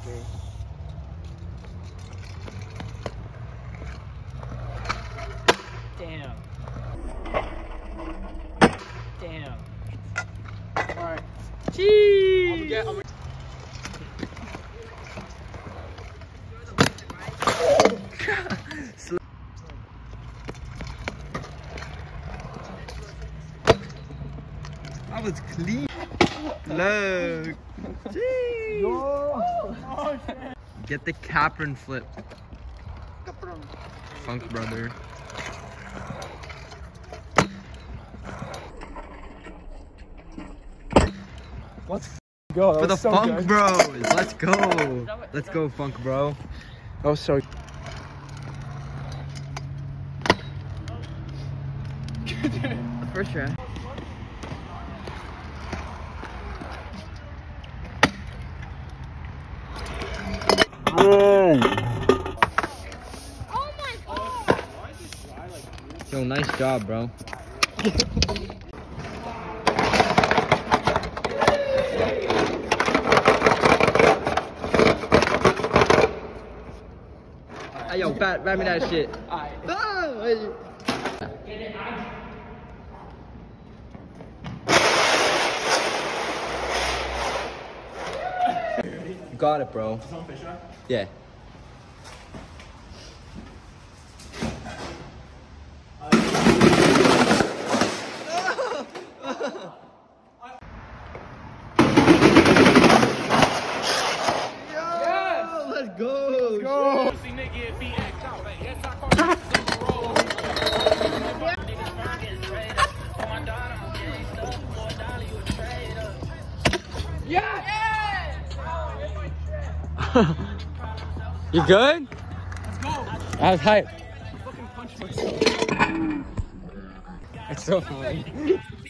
Damn. Damn. Alright. Jeez. That was clean. Look. Jeez. Oh, shit. Get the Capron flip. Funk brother. Let's go. For the so Funk good. Bros. Let's go. Let's go, Funk Bro. That was so First try. Oh my god! Yo, nice job, bro. Hey, yo, bat me that shit. You got it, bro. Yeah. Let's go. go. You good? Let's go. I was hype. Fucking punch myself. It's so funny.